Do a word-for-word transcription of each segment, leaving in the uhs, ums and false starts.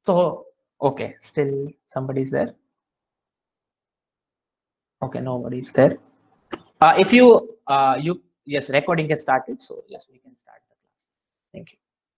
So, okay, still somebody's there. Okay, nobody's there. Uh, if you, uh, you, yes, recording has started. So yes, we can start the class. Thank you.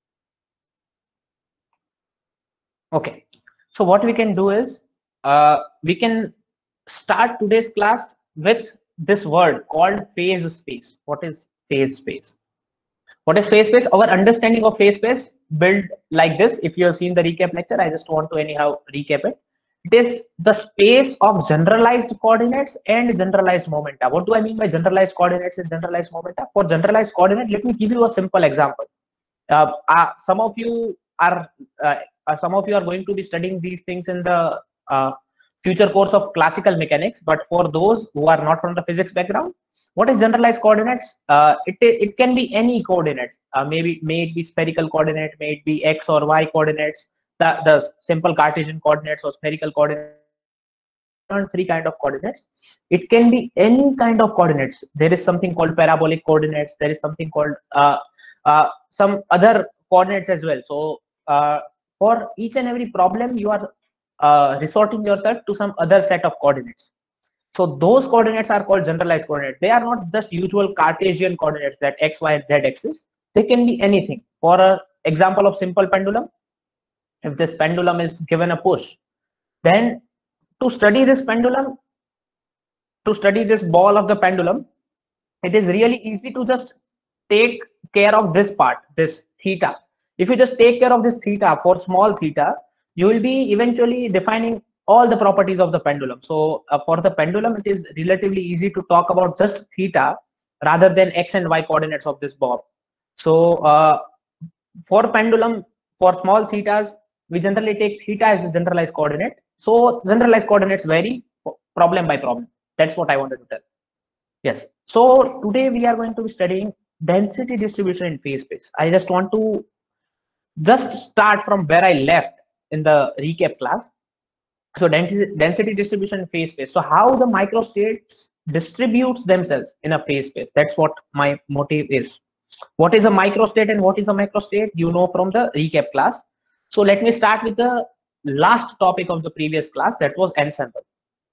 Okay. So what we can do is, uh, we can start today's class with this word called phase space. What is phase space? What is phase space? Our understanding of phase space built like this. If you have seen the recap lecture, I just want to anyhow recap it. It is the space of generalized coordinates and generalized momenta. What do I mean by generalized coordinates and generalized momenta? For generalized coordinate, let me give you a simple example. Uh, uh, some of you are uh, uh, some of you are going to be studying these things in the uh, future course of classical mechanics, but for those who are not from the physics background, what is generalized coordinates? Uh, it, it can be any coordinates. Uh, maybe may it be spherical coordinate, may it be x or y coordinates, the, the simple Cartesian coordinates or spherical coordinates. Three kind of coordinates. It can be any kind of coordinates. There is something called parabolic coordinates. There is something called uh, uh, some other coordinates as well. So uh, for each and every problem, you are uh, resorting yourself to some other set of coordinates. So those coordinates are called generalized coordinates. They are not just usual Cartesian coordinates that x, y, and z axis. They can be anything. For an example of simple pendulum, if this pendulum is given a push, then to study this pendulum, to study this ball of the pendulum, it is really easy to just take care of this part, this theta. If you just take care of this theta for small theta, you will be eventually defining all the properties of the pendulum. So uh, for the pendulum, it is relatively easy to talk about just theta rather than x and y coordinates of this ball. So uh, for pendulum, for small thetas, we generally take theta as the generalized coordinate. So generalized coordinates vary problem by problem. That's what I wanted to tell. Yes. So today we are going to be studying density distribution in phase space. I just want to just start from where I left in the recap class. So density, density distribution in phase space. So how the microstates distributes themselves in a phase space. That's what my motive is. What is a microstate and what is a macrostate? You know from the recap class. So let me start with the last topic of the previous class, that was ensemble.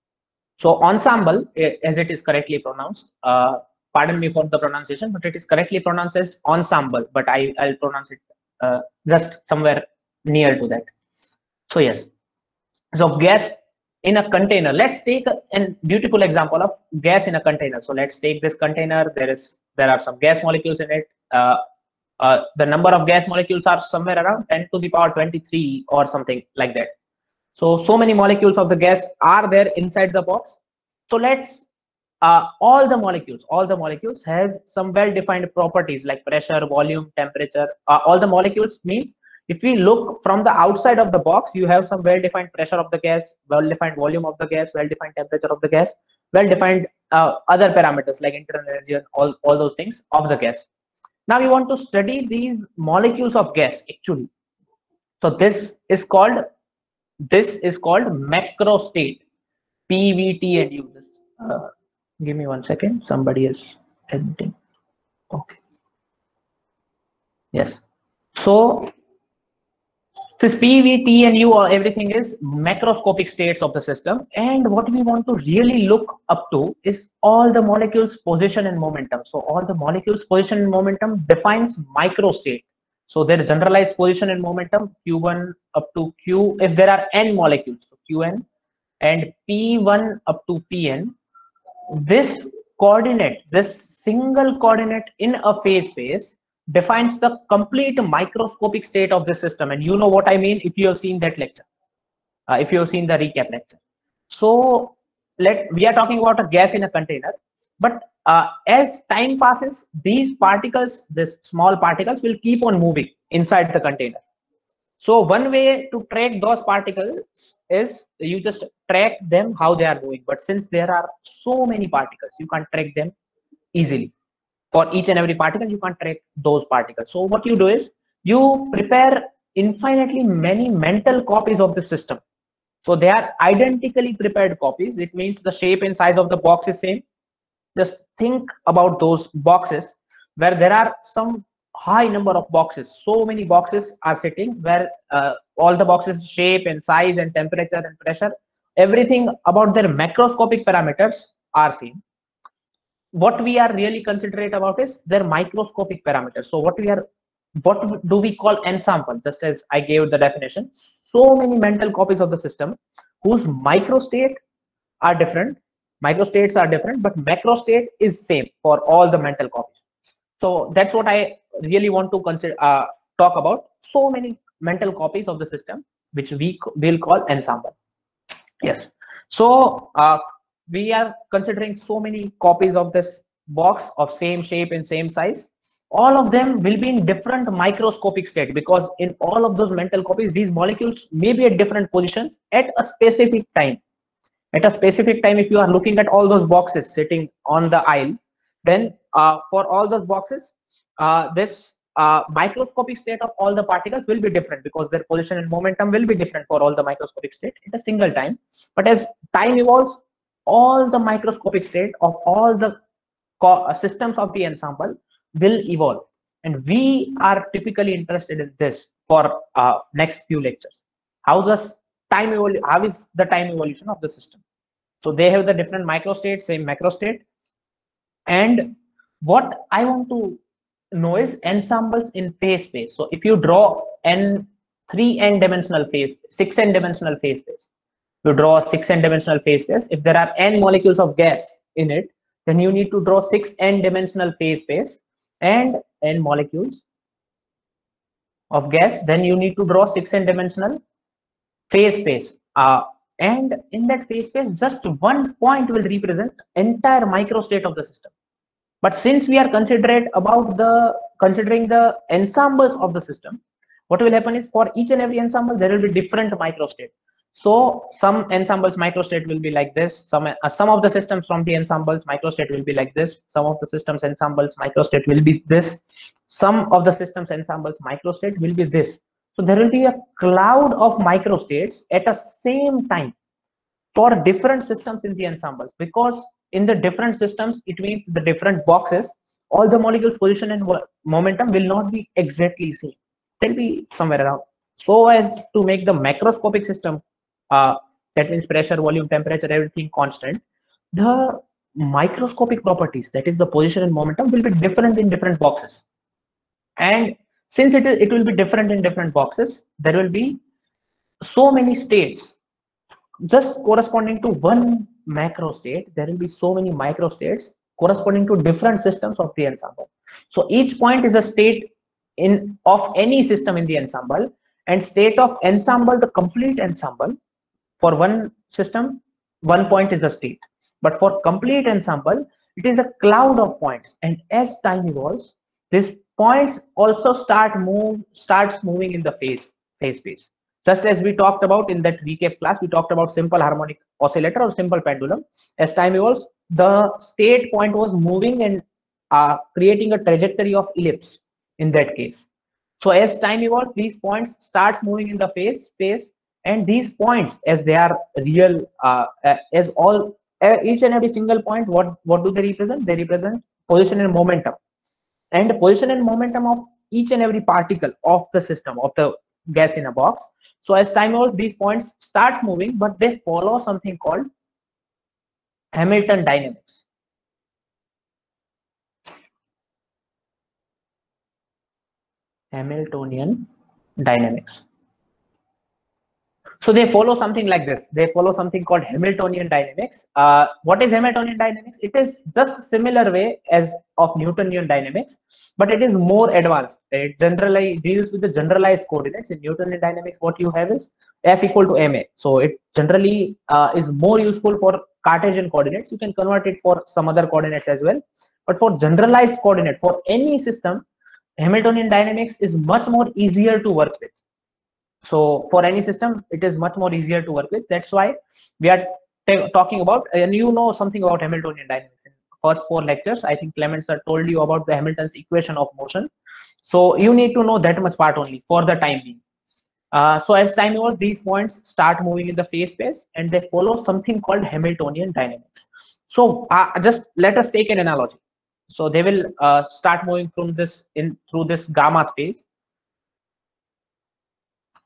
So ensemble, as it is correctly pronounced, uh, pardon me for the pronunciation, but it is correctly pronounced as ensemble, but I, I'll pronounce it uh, just somewhere near to that. So yes, so gas in a container. Let's take a, a beautiful example of gas in a container. So let's take this container. There is there are some gas molecules in it. Uh, uh, the number of gas molecules are somewhere around ten to the power twenty-three or something like that. So, so many molecules of the gas are there inside the box. So let's, uh, all the molecules, all the molecules has some well-defined properties like pressure, volume, temperature. Uh, all the molecules means if we look from the outside of the box, you have some well-defined pressure of the gas, well-defined volume of the gas, well-defined temperature of the gas, well-defined uh, other parameters like internal energy and all, all those things of the gas. Now we want to study these molecules of gas actually. So this is called this is called macrostate. P, V, T, and U. Uh, give me one second. Somebody is editing. Okay. Yes. So this P, V, T, and U, everything is macroscopic states of the system. And what we want to really look up to is all the molecules' position and momentum. So all the molecules' position and momentum defines microstate. So there is generalized position and momentum Q one up to Q. If there are n molecules, so Qn and P one up to Pn, this coordinate, this single coordinate in a phase space defines the complete microscopic state of the system. And you know what I mean if you have seen that lecture, uh, if you have seen the recap lecture. So let we are talking about a gas in a container, but uh, as time passes, these particles, these small particles will keep on moving inside the container. So one way to track those particles is you just track them how they are moving. But since there are so many particles, you can't track them easily. For each and every particle, you can't track those particles. So what you do is you prepare infinitely many mental copies of the system. So they are identically prepared copies. It means the shape and size of the box is same. Just think about those boxes where there are some high number of boxes. So many boxes are sitting where uh, all the boxes shape and size and temperature and pressure, everything about their macroscopic parameters are same. What we are really considerate about is their microscopic parameters. So what we are, what do we call ensemble? Just as I gave the definition, so many mental copies of the system whose microstate are different, microstates are different, but macrostate is same for all the mental copies. So that's what I really want to consider, uh, talk about. So many mental copies of the system, which we will call ensemble. Yes. So uh, we are considering so many copies of this box of same shape and same size. All of them will be in different microscopic state, because in all of those mental copies, these molecules may be at different positions at a specific time. At a specific time, if you are looking at all those boxes sitting on the aisle, then uh, for all those boxes, uh, this uh, microscopic state of all the particles will be different, because their position and momentum will be different for all the microscopic state at a single time. But as time evolves, all the microscopic state of all the systems of the ensemble will evolve, and we are typically interested in this for uh, next few lectures. How does time evol- how is the time evolution of the system? So they have the different microstate, same macrostate. And what I want to know is ensembles in phase space. So if you draw n three n dimensional phase, six n dimensional phase space, you draw a six n dimensional phase space. If there are n molecules of gas in it, then you need to draw six n dimensional phase space, and n molecules of gas, then you need to draw six n dimensional phase space. Uh, and in that phase space, just one point will represent entire microstate of the system. But since we are considerate about the considering the ensembles of the system, what will happen is for each and every ensemble there will be different microstate. So some ensembles microstate will be like this. Some uh, some of the systems from the ensembles microstate will be like this. Some of the systems ensembles microstate will be this. Some of the systems ensembles microstate will be this. So there will be a cloud of microstates at the same time for different systems in the ensembles, because in the different systems, it means the different boxes, all the molecules position and momentum will not be exactly same. They'll be somewhere around. So as to make the macroscopic system, uh, that means pressure, volume, temperature, everything constant, the microscopic properties, that is the position and momentum, will be different in different boxes. And since it is, it will be different in different boxes, there will be so many states just corresponding to one macro state. There will be so many micro states corresponding to different systems of the ensemble. So each point is a state in of any system in the ensemble, and state of ensemble, the complete ensemble, for one system, one point is a state. But for complete ensemble, it is a cloud of points. And as time evolves, these points also start move starts moving in the phase phase space. Just as we talked about in that recap class, we talked about simple harmonic oscillator or simple pendulum. As time evolves, the state point was moving and uh, creating a trajectory of ellipse in that case. So as time evolves, these points starts moving in the phase space, and these points, as they are real, uh, as all uh, each and every single point, what what do they represent? They represent position and momentum, and position and momentum of each and every particle of the system of the gas in a box. So as time evolves, these points starts moving, but they follow something called Hamilton dynamics. Hamiltonian dynamics. So they follow something like this. They follow something called Hamiltonian dynamics. Uh, what is Hamiltonian dynamics? It is just a similar way as of Newtonian dynamics, but it is more advanced. It generally deals with the generalized coordinates. In Newtonian dynamics, what you have is F equal to ma. So it generally uh, is more useful for Cartesian coordinates. You can convert it for some other coordinates as well. But for generalized coordinate, for any system, Hamiltonian dynamics is much more easier to work with. So for any system, it is much more easier to work with. That's why we are talking about, and you know something about Hamiltonian dynamics. In first four lectures, I think Clement sir told you about the Hamilton's equation of motion. So you need to know that much part only for the time being. Uh, so as time evolves, these points start moving in the phase space, and they follow something called Hamiltonian dynamics. So uh, just let us take an analogy. So they will uh, start moving from this in through this gamma space.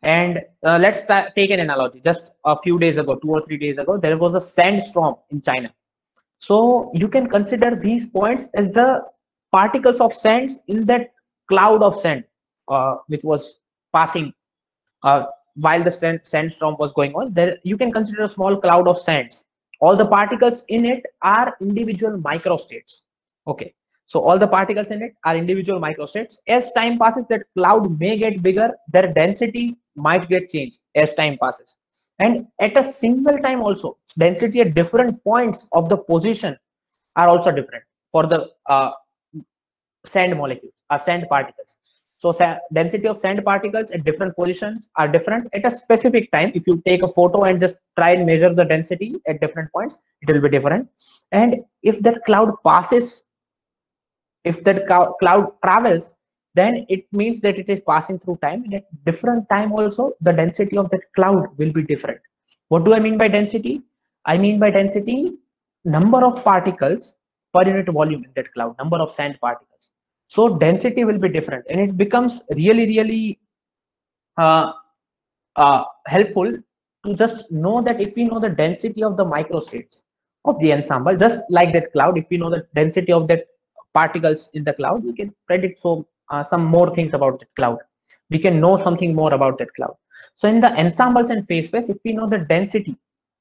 And uh, let's take an analogy. Just a few days ago, two or three days ago, there was a sandstorm in China. So you can consider these points as the particles of sands in that cloud of sand, uh, which was passing uh, while the sand, sandstorm was going on. There you can consider a small cloud of sands. All the particles in it are individual microstates. Okay, so all the particles in it are individual microstates. As time passes, that cloud may get bigger. Their density might get changed as time passes. And at a single time also, density at different points of the position are also different for the uh, sand molecules, or sand particles. So density of sand particles at different positions are different at a specific time. If you take a photo and just try and measure the density at different points, it will be different. And if that cloud passes, if that cloud travels, then it means that it is passing through time. And at different time also, the density of that cloud will be different. What do I mean by density? I mean by density, number of particles per unit volume in that cloud, number of sand particles. So density will be different, and it becomes really, really uh, uh, helpful to just know that if we know the density of the microstates of the ensemble, just like that cloud, if we know the density of that particles in the cloud, we can predict so uh, some more things about that cloud. We can know something more about that cloud. So in the ensembles and phase space, if we know the density,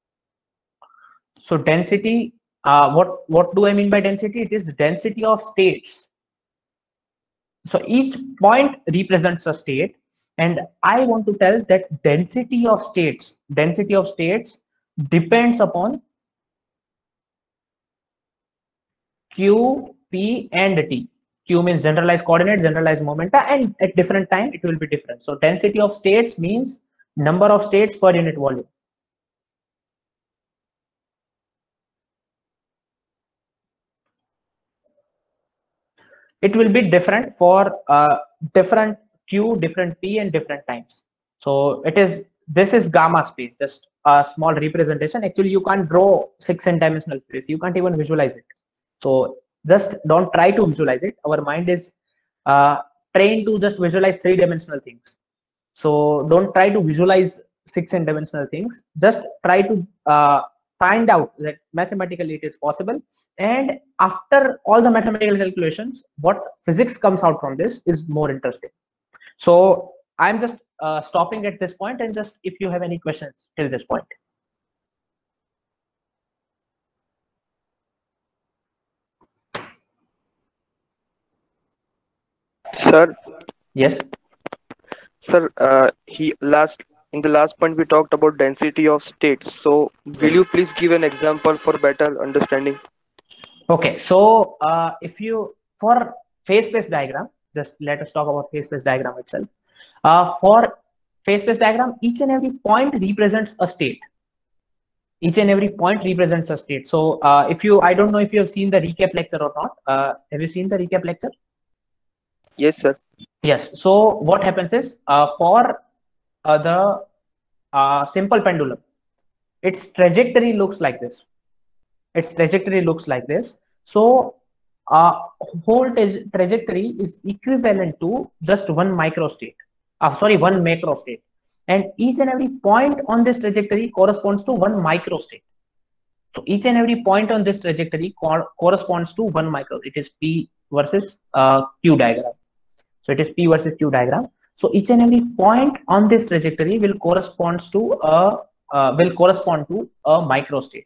so density, uh, what what do I mean by density? It is density of states. So each point represents a state, and I want to tell that density of states, density of states depends upon Q, P, and T. Q means generalized coordinate, generalized momenta, and at different time it will be different. So density of states means number of states per unit volume. It will be different for uh, different Q, different P, and different times. So it is, this is gamma space, just a small representation. Actually, you can't draw six n dimensional space. You can't even visualize it. So just don't try to visualize it. Our mind is uh, trained to just visualize three dimensional things. So don't try to visualize six n dimensional things. Just try to uh, find out that mathematically it is possible. And after all the mathematical calculations, what physics comes out from this is more interesting. So I'm just uh, stopping at this point, and just if you have any questions till this point. Sir. Yes. Sir, uh, he last in the last point we talked about density of states. So will you please give an example for better understanding? Okay, so uh, if you, for phase space diagram, just let us talk about phase space diagram itself. Uh, for phase space diagram, each and every point represents a state. Each and every point represents a state. So uh, if you, I don't know if you have seen the recap lecture or not. Uh, have you seen the recap lecture? Yes, sir. Yes. So what happens is uh, for uh, the uh, simple pendulum, its trajectory looks like this. Its trajectory looks like this. So uh, whole trajectory is equivalent to just one microstate. Uh, sorry, one macrostate. And each and every point on this trajectory corresponds to one microstate. So each and every point on this trajectory co corresponds to one micro. It is P versus uh, Q diagram. So it is P versus Q diagram. So each and every point on this trajectory will corresponds to a uh, will correspond to a microstate.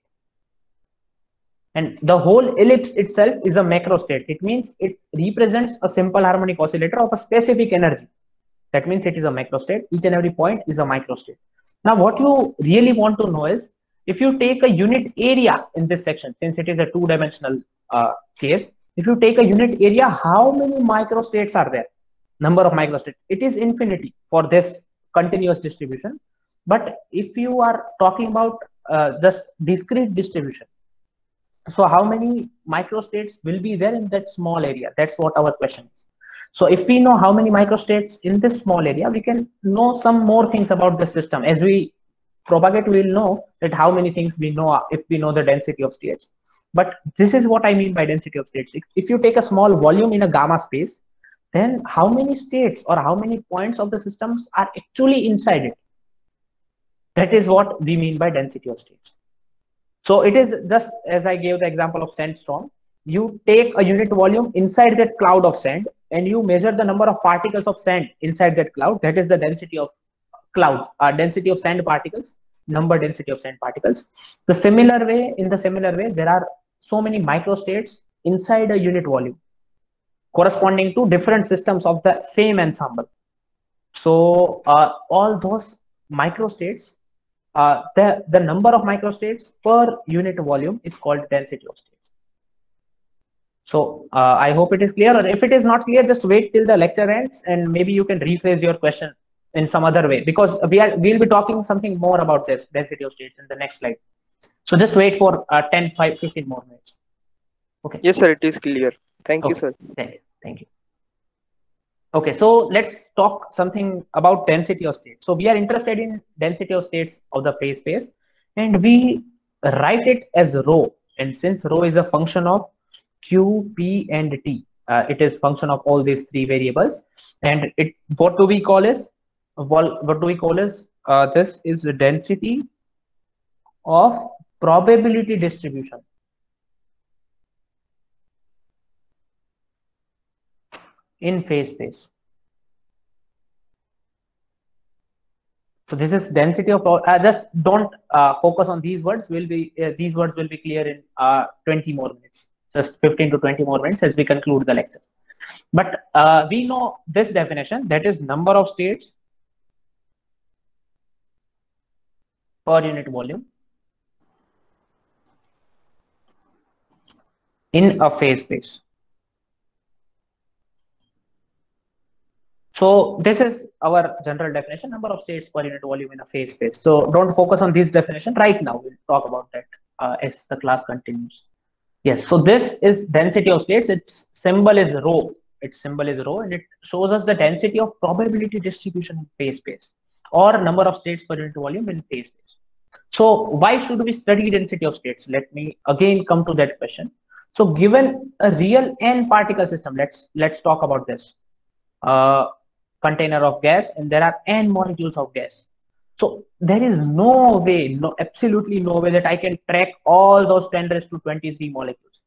And the whole ellipse itself is a macrostate. It means it represents a simple harmonic oscillator of a specific energy. That means it is a macrostate. Each and every point is a microstate. Now, what you really want to know is, if you take a unit area in this section, since it is a two-dimensional uh, case, if you take a unit area, how many microstates are there? Number of microstates. It is infinity for this continuous distribution. But if you are talking about uh, just discrete distribution, so how many microstates will be there in that small area? That's what our question is. So if we know how many microstates in this small area, we can know some more things about the system. As we propagate, we will know that how many things we know if we know the density of states. But this is what I mean by density of states. If you take a small volume in a gamma space, then how many states or how many points of the systems are actually inside it? That is what we mean by density of states. So it is just as I gave the example of sandstorm. You take a unit volume inside that cloud of sand and you measure the number of particles of sand inside that cloud. That is the density of clouds, uh, density of sand particles, number density of sand particles. The similar way, in the similar way, there are so many microstates inside a unit volume corresponding to different systems of the same ensemble. So uh, all those microstates, uh, the, the number of microstates per unit volume is called density of states. So uh, I hope it is clear, or if it is not clear, just wait till the lecture ends and maybe you can rephrase your question in some other way, because we are we'll be talking something more about this density of states in the next slide. So just wait for uh, ten, five, fifteen more minutes. Okay. Yes, sir, it is clear. Thank you, Okay. sir. Thank you. Thank you. Okay, so let's talk something about density of states. So we are interested in density of states of the phase space, and we write it as rho. And since rho is a function of Q, P, and T, uh, it is function of all these three variables. And it what do we call is what do we call is uh, this is the density of probability distribution in phase space. So this is density of, uh, just don't uh, focus on these words. Will be uh, these words will be clear in uh, twenty more minutes, just fifteen to twenty more minutes as we conclude the lecture. But uh, we know this definition, that is number of states per unit volume in a phase space. So this is our general definition, number of states per unit volume in a phase space. So don't focus on this definition right now. We'll talk about that uh, as the class continues. Yes, so this is density of states. Its symbol is rho. Its symbol is rho, and it shows us the density of probability distribution in phase space, or number of states per unit volume in phase space. So why should we study density of states? Let me again come to that question. So given a real n particle system, let's let's talk about this. Uh, container of gas, and there are n molecules of gas. So there is no way, no, absolutely no way that I can track all those ten raised to twenty-three molecules.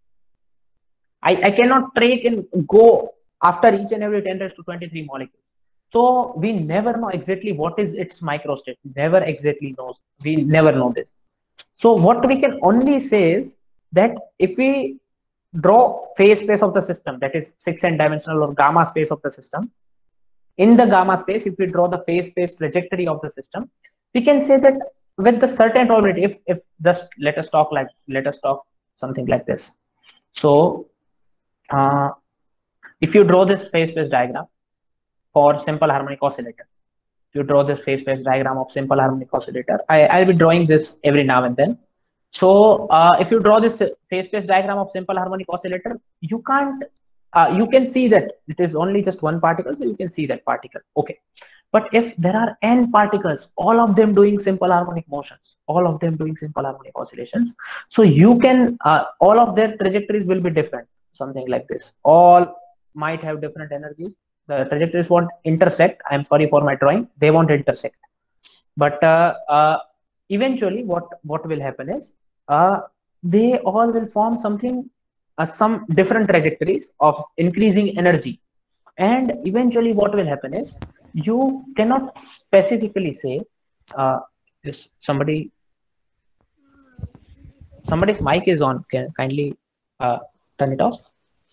I, I cannot track and go after each and every ten raised to twenty-three molecules. So we never know exactly what is its microstate. Never exactly knows. We never know this. So what we can only say is that if we draw phase space of the system, that is six n dimensional or gamma space of the system, in the gamma space, if we draw the phase space trajectory of the system, we can say that with the certain probability, if, if just let us talk like, let us talk something like this. So uh, if you draw this phase space diagram for simple harmonic oscillator, if you draw this phase space diagram of simple harmonic oscillator, I, I'll be drawing this every now and then. So uh, if you draw this phase space diagram of simple harmonic oscillator, you can't, uh, you can see that it is only just one particle, so you can see that particle. Okay. But if there are n particles, all of them doing simple harmonic motions, all of them doing simple harmonic oscillations, so you can, uh, all of their trajectories will be different, something like this. All might have different energies. The trajectories won't intersect. I'm sorry for my drawing. They won't intersect. But uh, uh, eventually, what what will happen is uh, they all will form something, uh, some different trajectories of increasing energy. And eventually, what will happen is you cannot specifically say, uh, is somebody somebody's mic is on. Can kindly uh, turn it off?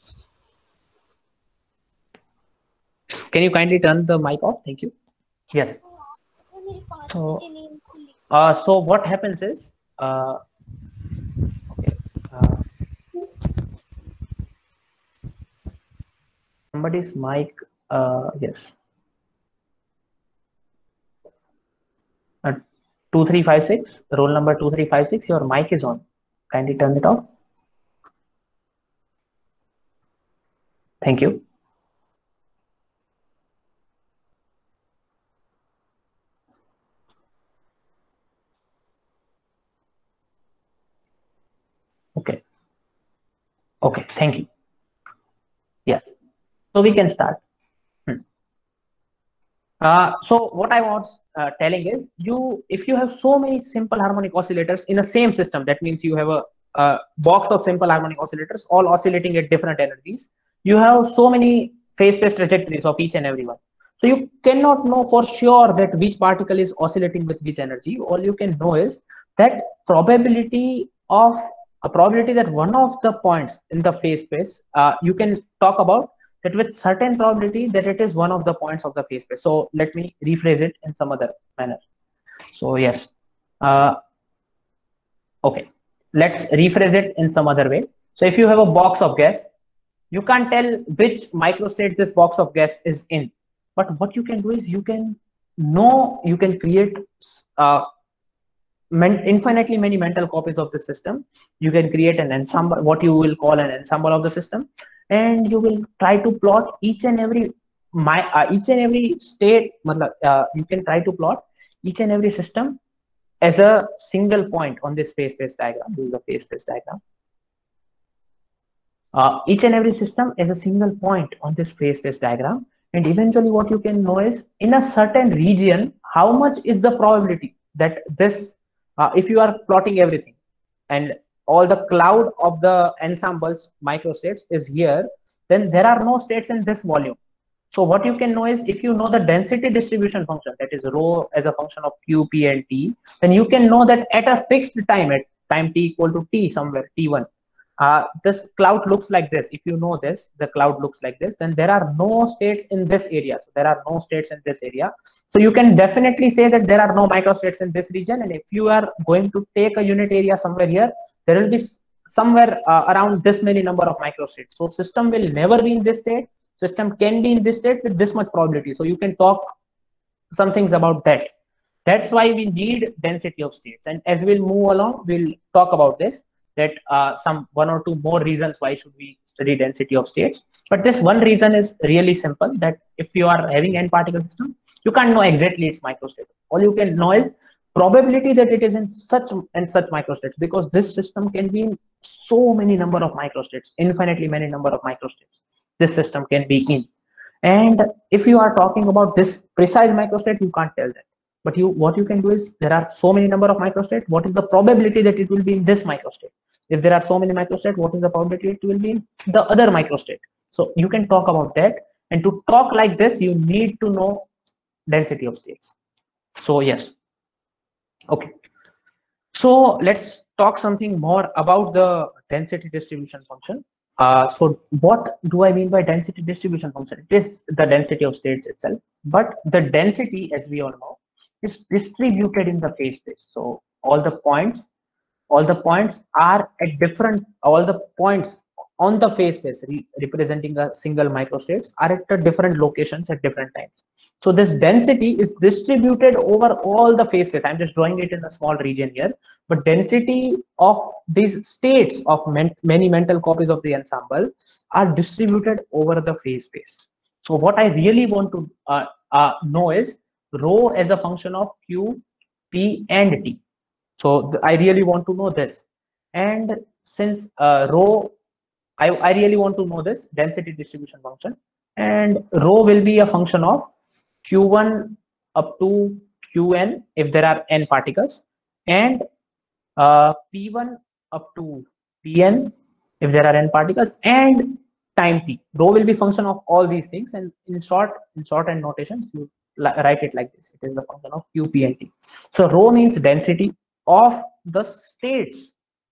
Can you kindly turn the mic off? Thank you. Yes. So, uh, so what happens is, uh, okay, uh, somebody's mic, uh, yes. Uh, two three five six, roll number two three five six, your mic is on. Kindly turn it off. Thank you. Okay. Okay, thank you. Yes. So we can start. Hmm. Uh, so what I was uh, telling is, you if you have so many simple harmonic oscillators in a same system, that means you have a, a box of simple harmonic oscillators all oscillating at different energies. You have so many phase space trajectories of each and every one. So you cannot know for sure that which particle is oscillating with which energy. All you can know is that probability of a probability that one of the points in the phase space, uh, you can talk about that with certain probability that it is one of the points of the phase space. So let me rephrase it in some other manner. So yes, uh, okay, let's rephrase it in some other way. So if you have a box of gas, you can't tell which microstate this box of gas is in, but what you can do is you can know, you can create uh, infinitely many mental copies of the system. You can create an ensemble, what you will call an ensemble of the system, and you will try to plot each and every my uh, each and every state. Uh, you can try to plot each and every system as a single point on this phase space diagram. This is a phase space diagram. Uh, each and every system as a single point on this phase space diagram, and eventually what you can know is in a certain region how much is the probability that this uh, if you are plotting everything and all the cloud of the ensembles microstates is here, then there are no states in this volume. So what you can know is, if you know the density distribution function, that is rho as a function of q, p and t, then you can know that at a fixed time, at time t equal to t somewhere t one, uh, this cloud looks like this. If you know this, the cloud looks like this, then there are no states in this area. So there are no states in this area. So you can definitely say that there are no microstates in this region. And if you are going to take a unit area somewhere here, there will be somewhere uh, around this many number of microstates. So system will never be in this state. System can be in this state with this much probability. So you can talk some things about that. That's why we need density of states. And as we'll move along, we'll talk about this, that uh, some one or two more reasons why should we study density of states. But this one reason is really simple, that if you are having n particle system, you can't know exactly its microstate. All you can know is probability that it is in such and such microstates, because this system can be in so many number of microstates, infinitely many number of microstates this system can be in. And if you are talking about this precise microstate, you can't tell that. But you, what you can do is, there are so many number of microstates. What is the probability that it will be in this microstate? If there are so many microstates, what is the probability it will be in the other microstate? So you can talk about that. And to talk like this, you need to know density of states. So yes. Okay. So let's talk something more about the density distribution function. Uh, so what do I mean by density distribution function? It is the density of states itself, but the density, as we all know, is distributed in the phase space. So all the points, all the points are at different, all the points on the phase space re representing a single microstates are at different locations at different times. So this density is distributed over all the phase space. I'm just drawing it in a small region here, but density of these states of many mental copies of the ensemble are distributed over the phase space. So what I really want to uh, uh, know is rho as a function of q, p and t. So I really want to know this. And since uh, rho, I, I really want to know this density distribution function, and rho will be a function of q one up to qn if there are n particles, and uh, p one up to pn if there are n particles, and time t. Rho will be function of all these things, and in short, in shorthand notations, you write it like this. It is the function of q, p and t. So rho means density of the states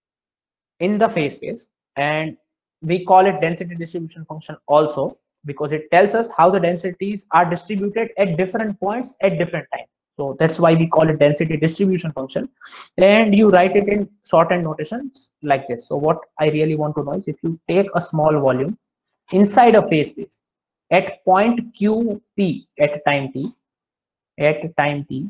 in the phase space, and we call it density distribution function also because it tells us how the densities are distributed at different points at different times. So that's why we call it density distribution function, and you write it in shorthand notations like this. So what I really want to know is, if you take a small volume inside a phase space at point qp at time t, at time t,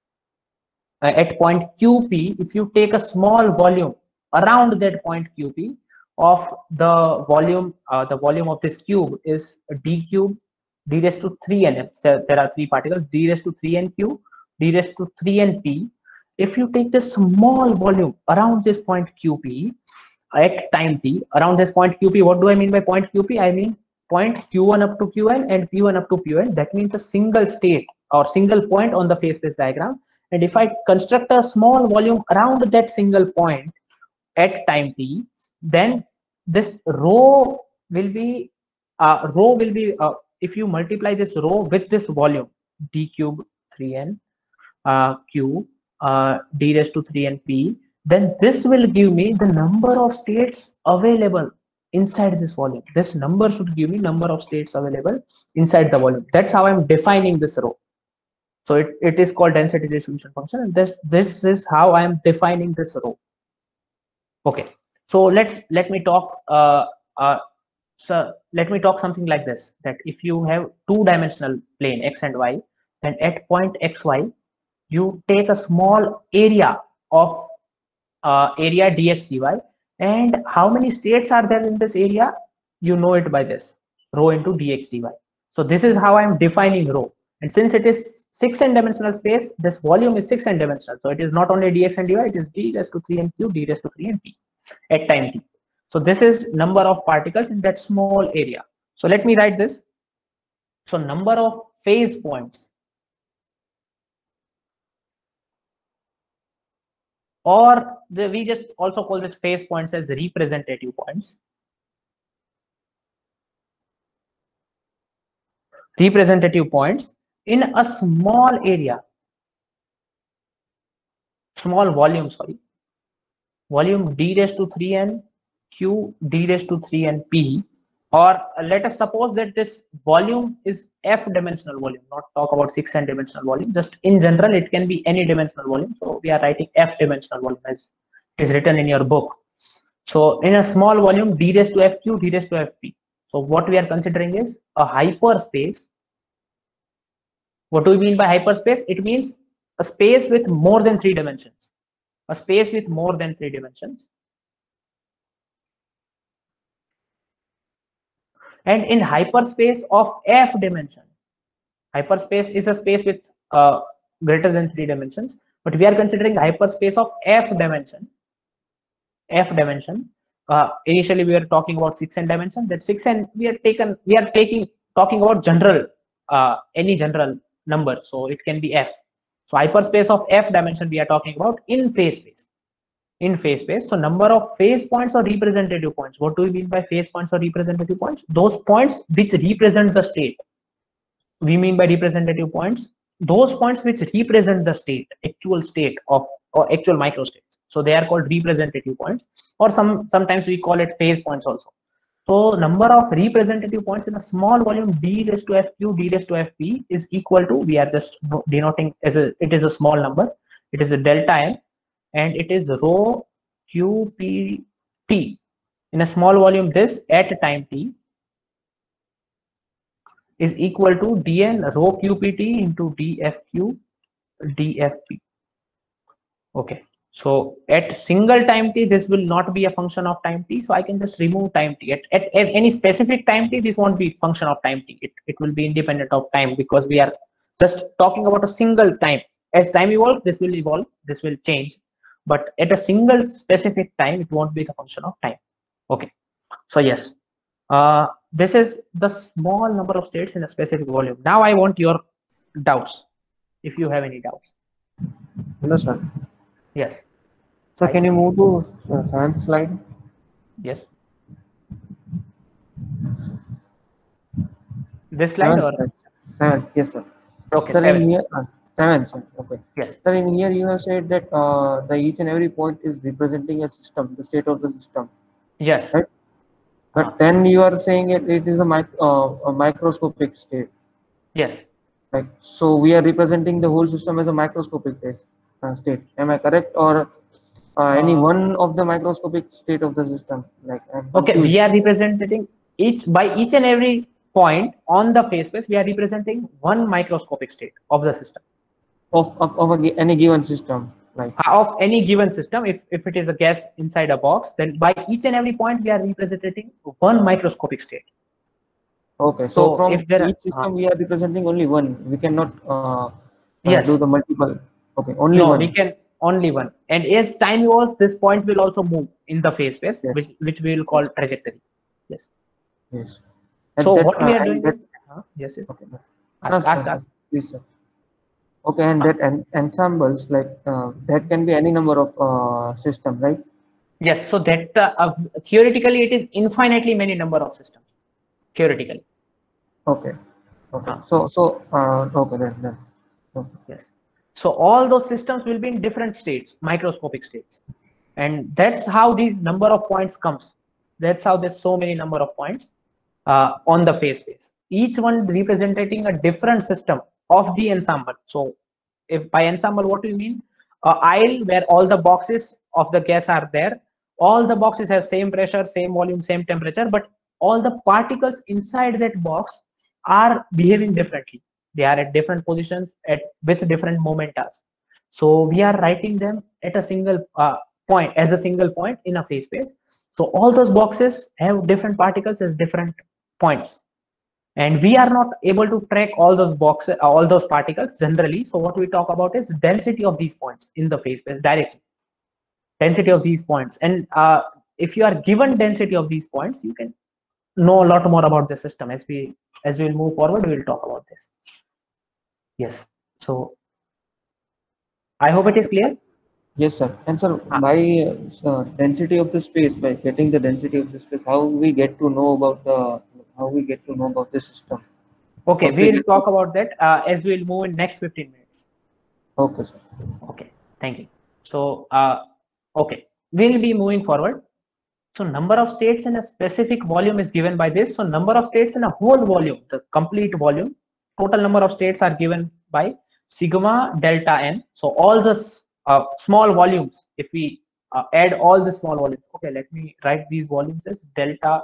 uh, at point qp, if you take a small volume around that point qp of the volume, uh, the volume of this cube is d cube, d raised to three n. So there are three particles, d raised to three n q, d raised to three n p. If you take this small volume around this point qp at time t, around this point qp, what do I mean by point qp? I mean point q one up to qn and p one up to pn. That means a single state or single point on the phase space diagram. And if I construct a small volume around that single point at time t, then this rho will be uh, rho will be uh, if you multiply this rho with this volume d cube three n uh, q uh, d raised to three n p, then this will give me the number of states available inside this volume. This number should give me number of states available inside the volume. That's how I'm defining this rho. So it, it is called density distribution function, and this this is how I'm defining this rho. Okay, so let's let me talk uh, uh, so let me talk something like this, that if you have two dimensional plane x and y, then at point xy you take a small area of uh, area dx dy, and how many states are there in this area, you know it by this rho into dx dy. So this is how I'm defining rho, and since it is six n dimensional space, this volume is six n dimensional, so it is not only dx and dy, it is d raised to three n q, d raised to three n p at time t. So this is number of particles in that small area. So let me write this. So number of phase points, or the, we just also call this phase points as representative points. Representative points in a small area, small volume, sorry, volume d raised to three n q, d raised to three n p, or let us suppose that this volume is f dimensional volume, not talk about six n dimensional volume, just in general it can be any dimensional volume. So we are writing f dimensional volume as is written in your book. So in a small volume, d raised to fq, d raised to fp. So what we are considering is a hyperspace. What do we mean by hyperspace? It means a space with more than three dimensions. A space with more than three dimensions. And in hyperspace of f dimension, hyperspace is a space with uh, greater than three dimensions, but we are considering hyperspace of f dimension. F dimension. Uh, initially, we were talking about six n dimension. That six n we are taken. We are taking talking about general, uh, any general number. So it can be f. So hyperspace of f dimension we are talking about in phase space. In phase space. So number of phase points or representative points. What do we mean by phase points or representative points? Those points which represent the state. We mean by representative points those points which represent the state, actual state of or actual microstates. So they are called representative points, or some sometimes we call it phase points also. So number of representative points in a small volume d raised to fq, d raised to fp is equal to, we are just denoting as a, it is a small number, it is a delta n, and it is rho qpt. In a small volume, this at time t is equal to dn rho qpt into dfq dfp. Okay, so at single time t, this will not be a function of time t, so I can just remove time t. At, at, at any specific time t, this won't be function of time t. It, it will be independent of time, because we are just talking about a single time. As time evolves, this will evolve, this will change, but at a single specific time, it won't be the function of time. Okay, so yes, uh, this is the small number of states in a specific volume. Now I want your doubts, if you have any doubts. Understand? Yes. So I can you move to uh, seventh slide? Yes. This slide Seventh or slide. Seventh, yes sir. okay, Sir, seven. in here, uh, seventh, sir. Okay. Yes. Sir, in here you have said that uh, the each and every point is representing a system, the state of the system. Yes. Right? But Uh, then you are saying it, it is a, mic uh, a microscopic state. yes. Like, so we are representing the whole system as a microscopic uh, state. Am I correct? Or uh, any Uh, one of the microscopic state of the system? Like, I'm okay, confused. we are representing each by each and every point on the phase space. We are representing one microscopic state of the system. Of, of, of a, any given system, like Of any given system. If, if it is a gas inside a box, then by each and every point we are representing one microscopic state. okay, so, So from if there are, each system uh, we are representing only one. We cannot uh, uh, yes, do the multiple. Okay, only no, one. we can only one. And as time evolves, this point will also move in the phase space, Yes. which which we will call trajectory. Yes. Yes. At So that, what uh, we are and doing that, is, huh? Yes, yes. okay. No, Ask, sir, ask, sir, ask. please, sir. Okay, and Huh. that en ensembles, like uh, that can be any number of uh, system, right? Yes, so that uh, uh, theoretically it is infinitely many number of systems. Theoretically. Okay, okay. Huh. So, so uh, okay, then, then. Okay. Yes. So all those systems will be in different states, microscopic states, and that's how these number of points comes. That's how there's so many number of points uh, on the phase space. Each one representing a different system of the ensemble. So, if by ensemble, what do you mean? A aisle where all the boxes of the gas are there. All the boxes have same pressure, same volume, same temperature, but all the particles inside that box are behaving differently. They are at different positions at with different momenta. So we are writing them at a single uh, point as a single point in a phase space. So all those boxes have different particles as different points, and we are not able to track all those boxes, all those particles generally. So what we talk about is density of these points in the phase space directly, density of these points, and uh, if you are given density of these points, you can know a lot more about the system. As we as we will move forward, we will talk about this. Yes. So I hope it is clear. Yes, sir. And sir, Ah, by uh, density of the space, by getting the density of the space, how we get to know about the how we get to know about the system? okay, What we we will get to, talk about that uh, as we will move in next fifteen minutes. okay, sir. Okay, thank you. So, uh, okay, we'll be moving forward. So, number of states in a specific volume is given by this. So, number of states in a whole volume, the complete volume, total number of states are given by sigma delta n. So, all the uh, small volumes, if we uh, add all the small volumes, okay, let me write these volumes as delta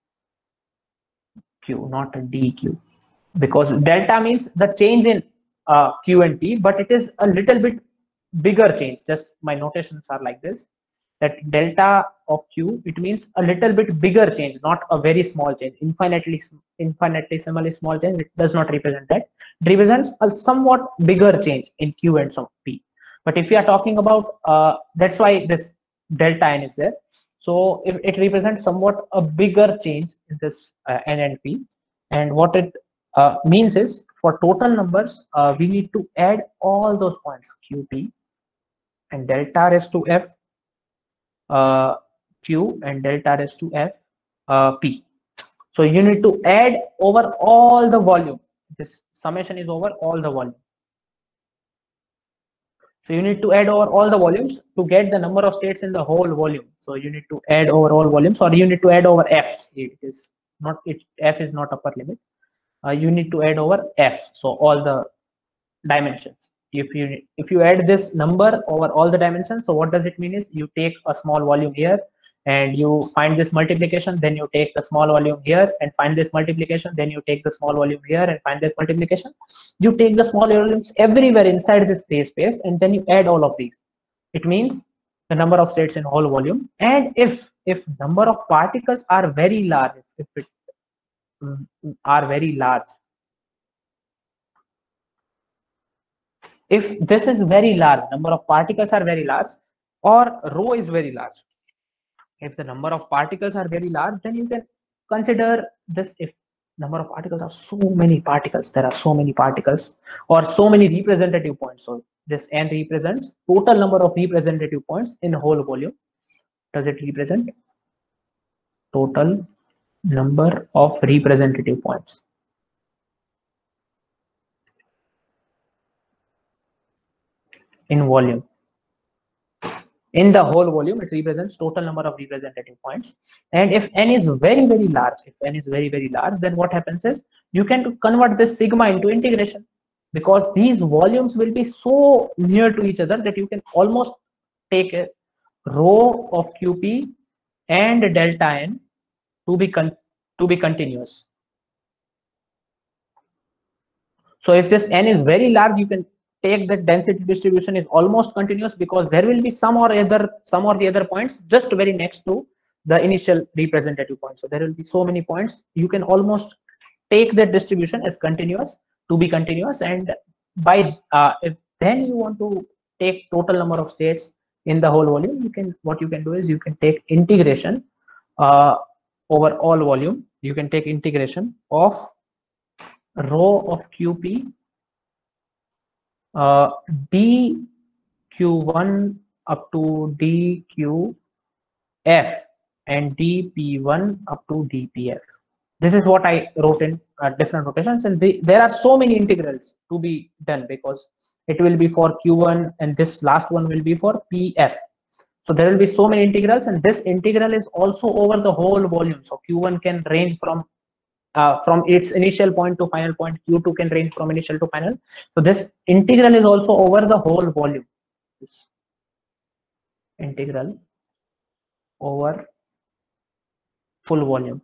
q, not dq, because delta means the change in uh, q and p, but it is a little bit bigger change. Just my notations are like this, that delta of q, it means a little bit bigger change, not a very small change, infinitely infinitesimally small change. It does not represent that. It represents a somewhat bigger change in q and some p. But if we are talking about uh, that's why this delta n is there. So if it represents somewhat a bigger change in this uh, n and p, and what it uh, means is, for total numbers, uh, we need to add all those points qp and delta raised to f uh, q and delta raised to f uh, p. So you need to add over all the volume. This summation is over all the volume. So you need to add over all the volumes to get the number of states in the whole volume. So you need to add over all volumes, or you need to add over f. It is not it f is not upper limit. Uh, you need to add over f. So all the dimensions. If you if you add this number over all the dimensions, so what does it mean is, you take a small volume here and you find this multiplication, then you take the small volume here and find this multiplication, then you take the small volume here and find this multiplication. You take the small volumes everywhere inside this phase space, and then you add all of these. It means the number of states in whole volume. And if if number of particles are very large, if it um, are very large, if this is very large, number of particles are very large, or rho is very large, if the number of particles are very large, then you can consider this. If number of particles are so many particles, there are so many particles or so many representative points. So this n represents total number of representative points in whole volume. Does it represent total number of representative points in volume? In the whole volume, it represents total number of representative points. And if n is very very large, if n is very very large, then what happens is, you can convert this sigma into integration, because these volumes will be so near to each other that you can almost take a rho of qp and delta n to be con to be continuous. So if this n is very large, you can take that density distribution is almost continuous, because there will be some or other some or the other points just very next to the initial representative point. So there will be so many points, you can almost take that distribution as continuous, to be continuous. And by uh, if then you want to take total number of states in the whole volume, you can what you can do is, you can take integration uh, over all volume, you can take integration of rho of Qp uh, d Q one up to dqf and d P one up to dpf. This is what I wrote in uh, different rotations, and the, there are so many integrals to be done because it will be for Q one and this last one will be for P F. So there will be so many integrals, and this integral is also over the whole volume. So Q one can range from uh, from its initial point to final point. Q two can range from initial to final. So this integral is also over the whole volume. This integral over full volume.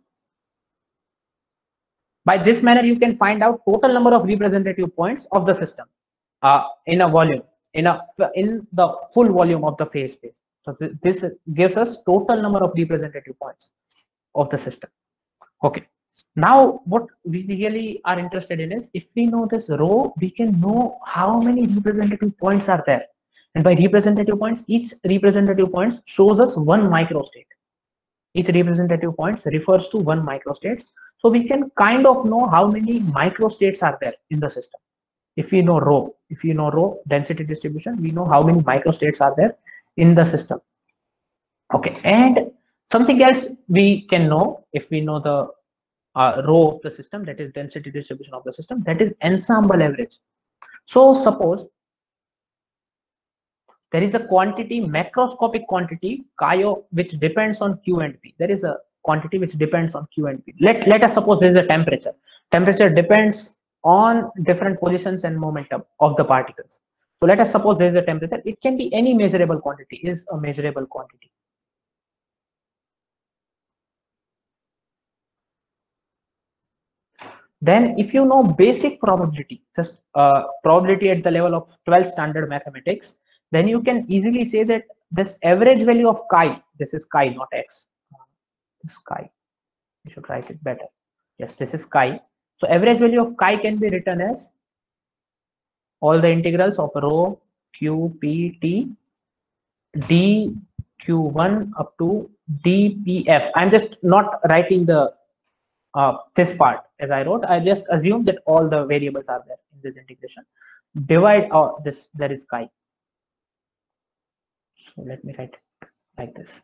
By this manner, you can find out total number of representative points of the system uh, in a volume, in a in the full volume of the phase space. So th this gives us total number of representative points of the system. Okay. Now, what we really are interested in is if we know this rho, we can know how many representative points are there. And by representative points, each representative points shows us one microstate. Each representative points refers to one microstate. So we can kind of know how many microstates are there in the system. If we know rho, if we know rho density distribution, we know how many microstates are there in the system. Okay, and something else we can know if we know the uh, rho of the system, that is density distribution of the system, that is ensemble average. So suppose there is a quantity, macroscopic quantity, chi o, which depends on Q and P. There is a quantity which depends on Q and P. Let, let us suppose there is a temperature. Temperature depends on different positions and momentum of the particles. So let us suppose there is a temperature. It can be any measurable quantity, is a measurable quantity. Then if you know basic probability, just uh, probability at the level of twelve standard mathematics, then you can easily say that this average value of chi, this is chi, not x, this is chi, you should write it better. Yes, this is chi. So average value of chi can be written as all the integrals of rho q p t d q one up to dpf. I'm just not writing the uh, this part as I wrote. I just assume that all the variables are there in this integration. Divide oh, this, there is chi. So let me write like this.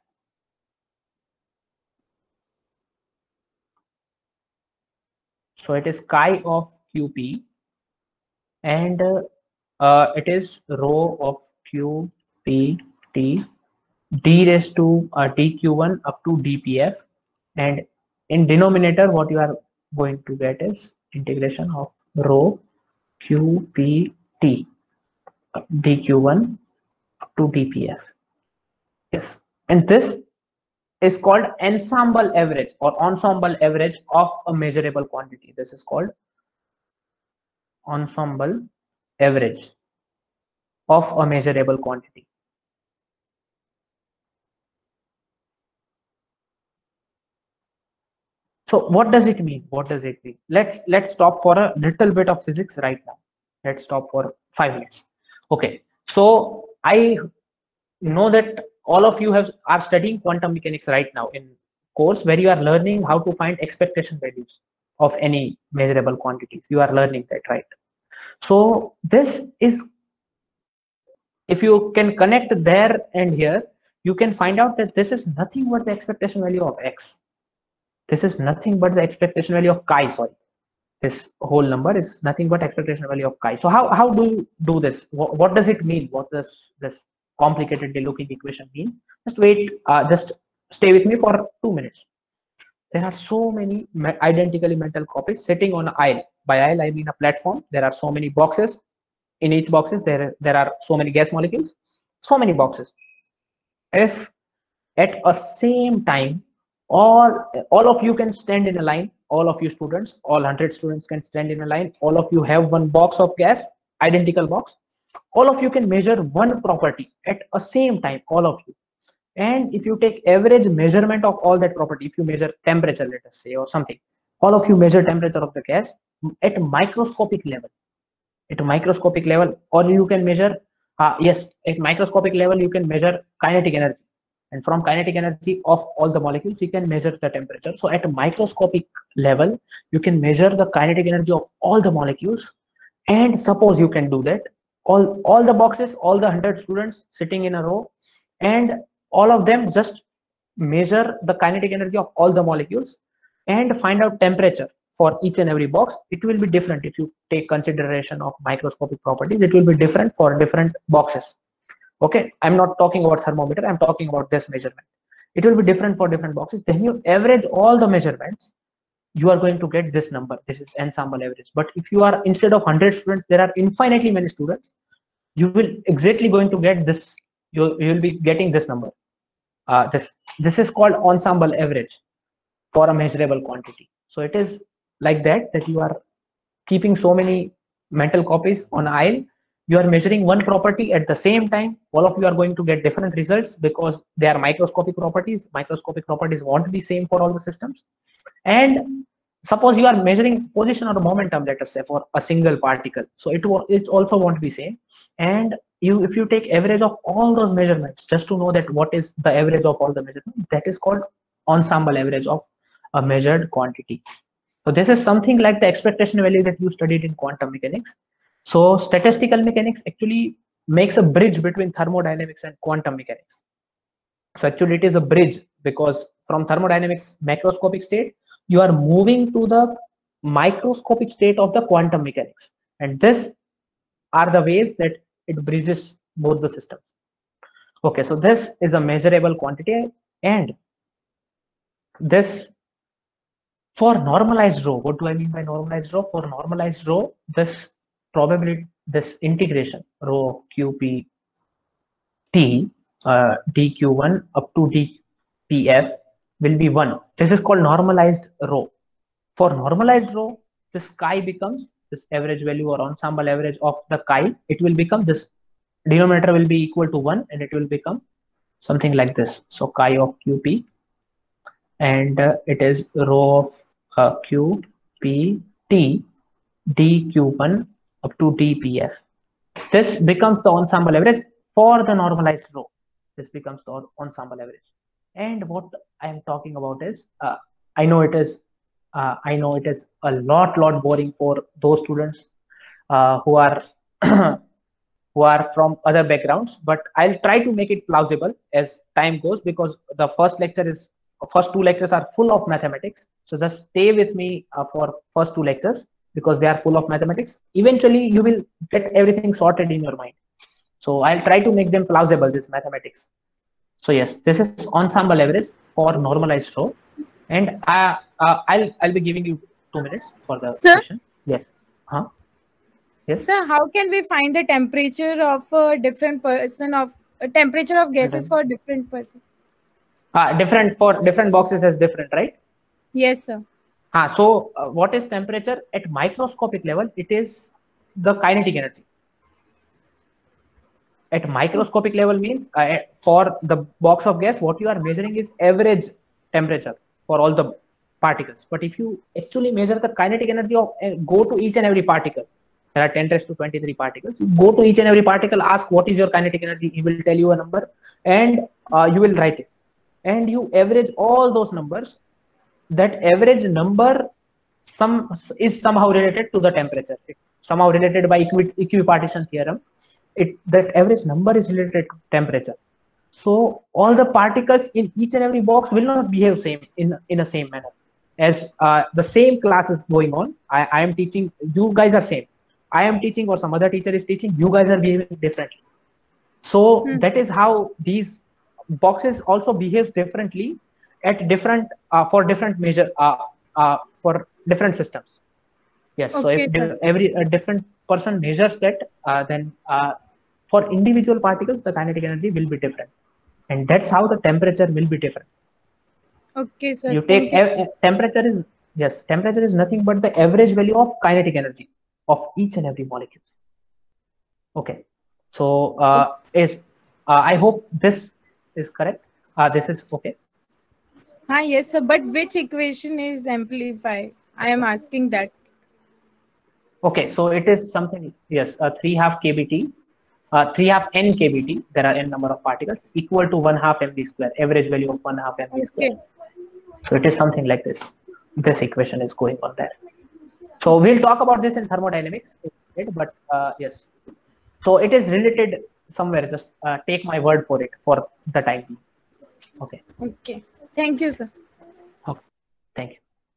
So it is chi of qp and uh, uh, it is rho of qpt d raised to uh, dq one up to dpf, and in denominator what you are going to get is integration of rho qpt dq one up to dpf. Yes, and this is called ensemble average or ensemble average of a measurable quantity. This is called ensemble average of a measurable quantity. So what does it mean? What does it mean? Let's let's stop for a little bit of physics right now. Let's stop for five minutes. Okay, so I know that all of you have are studying quantum mechanics right now in course where you are learning how to find expectation values of any measurable quantities. You are learning that, right? So this is, if you can connect there and here, you can find out that this is nothing but the expectation value of x. This is nothing but the expectation value of chi, sorry. This whole number is nothing but expectation value of chi. So how, how do you do this? What, what does it mean? What does this complicatedly looking equation mean? Just wait, uh, just stay with me for two minutes. There are so many identically metal copies sitting on an aisle. By aisle, I mean a platform. There are so many boxes. In each boxes, there, there are so many gas molecules, so many boxes. If at a same time, all, all of you can stand in a line, all of you students, all one hundred students can stand in a line, all of you have one box of gas, identical box, all of you can measure one property at a same time, all of you. And if you take average measurement of all that property, if you measure temperature, let us say, or something, all of you measure temperature of the gas at microscopic level, at a microscopic level, or you can measure, uh, yes, at microscopic level, you can measure kinetic energy. And from kinetic energy of all the molecules, you can measure the temperature. So at a microscopic level, you can measure the kinetic energy of all the molecules. And suppose you can do that, all, all the boxes, all the one hundred students sitting in a row, and all of them just measure the kinetic energy of all the molecules and find out temperature for each and every box. It will be different if you take consideration of microscopic properties. It will be different for different boxes. Okay, I'm not talking about thermometer, I'm talking about this measurement. It will be different for different boxes. Then you average all the measurements, you are going to get this number. This is ensemble average. But if you are, instead of one hundred students, there are infinitely many students, you will exactly going to get this, you, you will be getting this number. Uh, this this is called ensemble average for a measurable quantity. So it is like that, that you are keeping so many mental copies on aisle. You are measuring one property at the same time. All of you are going to get different results because they are microscopic properties. Microscopic properties won't be same for all the systems. And suppose you are measuring position or momentum, let us say, for a single particle. So it, it also won't be same. And you, if you take average of all those measurements, just to know that what is the average of all the measurements, that is called ensemble average of a measured quantity. So this is something like the expectation value that you studied in quantum mechanics. So statistical mechanics actually makes a bridge between thermodynamics and quantum mechanics. So actually it is a bridge, because from thermodynamics macroscopic state, you are moving to the microscopic state of the quantum mechanics. And this are the ways that it bridges both the systems. Okay, so this is a measurable quantity, and this for normalized rho. What do I mean by normalized rho? For normalized rho, this probability, this integration rho of qp t uh, dq one up to dpf will be one. This is called normalized rho. For normalized rho, this chi becomes this average value or ensemble average of the chi. It will become this denominator will be equal to one, and it will become something like this. So chi of qp, and uh, it is rho of uh, qp t dq one up to dpf. This becomes the ensemble average for the normalized rho. This becomes the ensemble average. And what I am talking about is, uh, I know it is, uh, I know it is a lot, lot boring for those students uh, who are who are from other backgrounds, but I'll try to make it plausible as time goes, because the first lecture is, first two lectures are full of mathematics. So just stay with me uh, for first two lectures, because they are full of mathematics. Eventually you will get everything sorted in your mind. So I'll try to make them plausible, this mathematics. So yes, this is ensemble average for normalized rho, and I, uh, I'll I'll be giving you two minutes for the Sir? session. Yes. Huh? Yes. Sir, how can we find the temperature of a different person of uh, temperature of gases for different person? Uh, different for different boxes is different, right? Yes, sir. Ah, so uh, what is temperature at microscopic level? It is the kinetic energy. At microscopic level means uh, for the box of gas, what you are measuring is average temperature for all the particles. But if you actually measure the kinetic energy of, uh, go to each and every particle, there are ten raised to twenty-three particles. Go to each and every particle, ask what is your kinetic energy. He will tell you a number, and uh, you will write it. And you average all those numbers. That average number some is somehow related to the temperature. It's somehow related by equi equipartition theorem. It that average number is related to temperature. So all the particles in each and every box will not behave same in in a same manner. As uh, the same class is going on, I, I am teaching. You guys are same. I am teaching, or some other teacher is teaching. You guys are behaving differently. So hmm. that is how these boxes also behave differently at different uh, for different measure uh, uh, for different systems. Yes. Okay, so if sir. every a different person measures that, uh, then uh, for individual particles the kinetic energy will be different, and that's how the temperature will be different. Okay, sir. You take you. temperature is yes temperature is nothing but the average value of kinetic energy of each and every molecule. Okay. So uh, is uh, I hope this is correct. Uh, this is okay. Ah, yes, sir. But which equation is amplified? I am asking that. Okay, so it is something, yes, uh, three half kbt uh, three half n kbt, there are n number of particles, equal to one half mv square, average value of one half mv square. Okay. So it is something like this. This equation is going on there. So we'll talk about this in thermodynamics, but uh, yes. So it is related somewhere. Just uh, take my word for it for the time being. Okay. Okay. Thank you, sir. Okay. Thank you.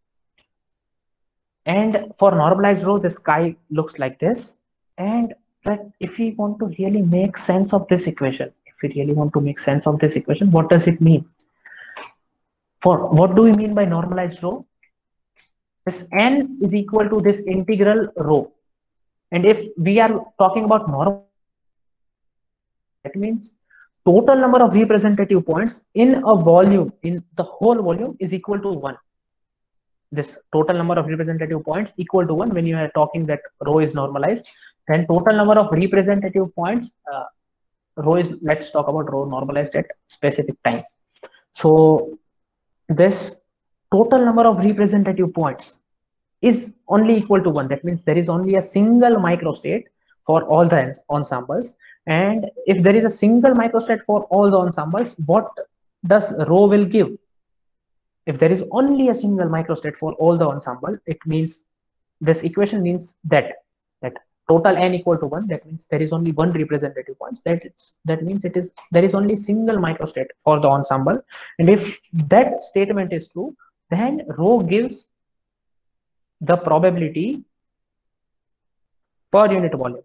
And for normalized rho, the sky looks like this. And but if we want to really make sense of this equation, if we really want to make sense of this equation, what does it mean? For what do we mean by normalized rho? This n is equal to this integral rho. And if we are talking about normal, that means total number of representative points in a volume, in the whole volume, is equal to one. This total number of representative points equal to one. When you are talking that rho is normalized, then total number of representative points, uh, rho is, let's talk about rho normalized at specific time. So this total number of representative points is only equal to one. That means there is only a single microstate for all the ensembles. And if there is a single microstate for all the ensembles, what does rho will give? If there is only a single microstate for all the ensemble, it means this equation means that that total n equal to one. That means there is only one representative point. That it's, that means it is there is only single microstate for the ensemble. And if that statement is true, then rho gives the probability per unit volume.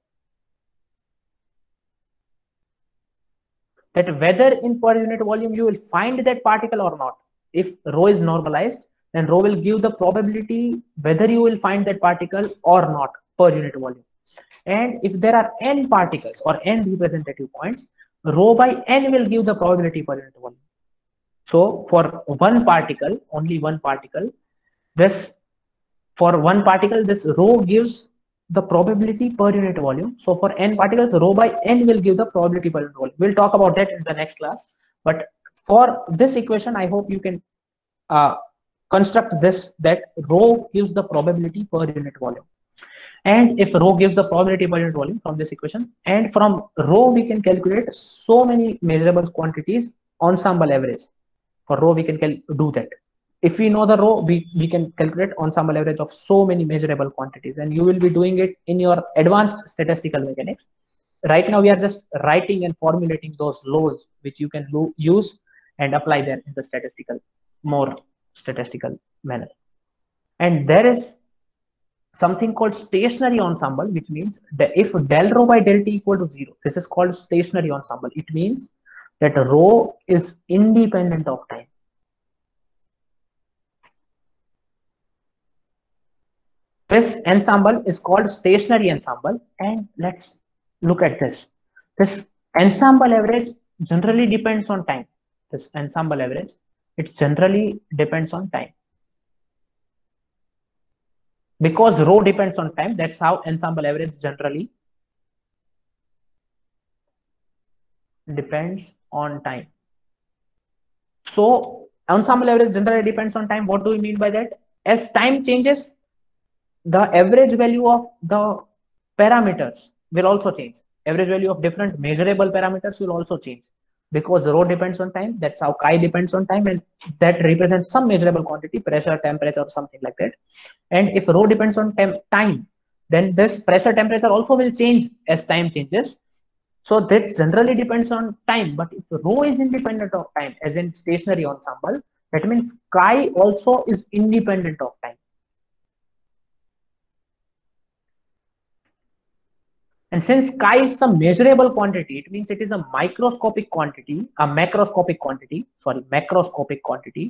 That whether in per unit volume you will find that particle or not. If rho is normalized, then rho will give the probability whether you will find that particle or not per unit volume. And if there are n particles or n representative points, rho by n will give the probability per unit volume. So for one particle, only one particle, this for one particle, this rho gives the probability per unit volume. So for n particles, rho by n will give the probability per unit volume. We'll talk about that in the next class. But for this equation, I hope you can uh, construct this, that rho gives the probability per unit volume. And if rho gives the probability per unit volume from this equation, and from rho we can calculate so many measurable quantities ensemble average. For rho we can do that. If we know the rho, we, we can calculate ensemble average of so many measurable quantities, and you will be doing it in your advanced statistical mechanics. Right now we are just writing and formulating those laws which you can use and apply there in the statistical, more statistical manner. And there is something called stationary ensemble, which means that if del rho by del t equal to zero, this is called stationary ensemble. It means that rho is independent of time. This ensemble is called stationary ensemble, and let's look at this. This ensemble average generally depends on time. This ensemble average, it generally depends on time. Because rho depends on time, that's how ensemble average generally depends on time. So ensemble average generally depends on time. What do we mean by that? As time changes, the average value of the parameters will also change. Average value of different measurable parameters will also change. Because rho depends on time, that's how chi depends on time, and that represents some measurable quantity, pressure, temperature, or something like that. And if rho depends on time, then this pressure, temperature also will change as time changes. So that generally depends on time. But if rho is independent of time, as in stationary ensemble, that means chi also is independent of time. And since chi is some measurable quantity, it means it is a microscopic quantity, a macroscopic quantity, sorry, macroscopic quantity.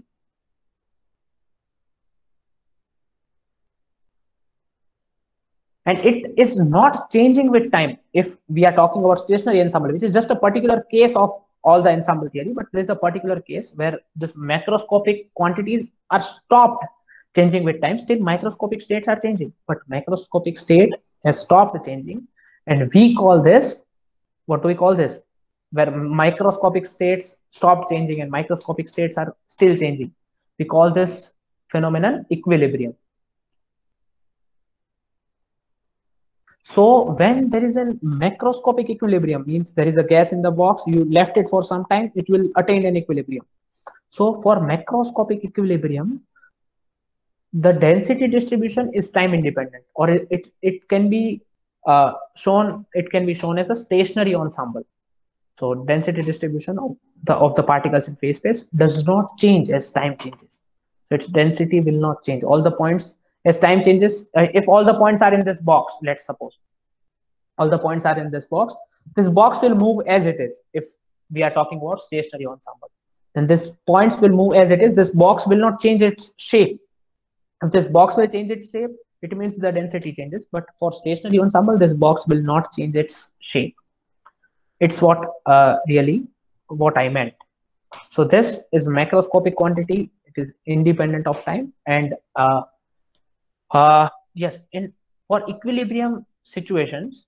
And it is not changing with time. If we are talking about stationary ensemble, which is just a particular case of all the ensemble theory, but there is a particular case where this macroscopic quantities are stopped changing with time. Still, microscopic states are changing, but macroscopic state has stopped changing. And we call this, what do we call this? Where microscopic states stop changing and microscopic states are still changing. We call this phenomenon equilibrium. So when there is a macroscopic equilibrium, means there is a gas in the box, you left it for some time, it will attain an equilibrium. So for macroscopic equilibrium, the density distribution is time independent, or it, it, it can be uh, shown, it can be shown as a stationary ensemble. So density distribution of the, of the particles in phase space does not change as time changes. So its density will not change. All the points as time changes, uh, if all the points are in this box, let's suppose, all the points are in this box, this box will move as it is. If we are talking about stationary ensemble, then this points will move as it is. This box will not change its shape. If this box will change its shape, it means the density changes. But for stationary ensemble, this box will not change its shape. It's what uh, really what I meant. So this is macroscopic quantity. It is independent of time. And uh, uh, yes, in for equilibrium situations,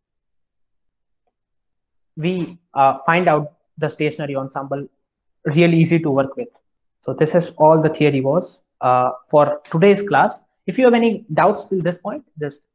we uh, find out the stationary ensemble really easy to work with. So this is all the theory was uh, for today's class. If you have any doubts till this point, just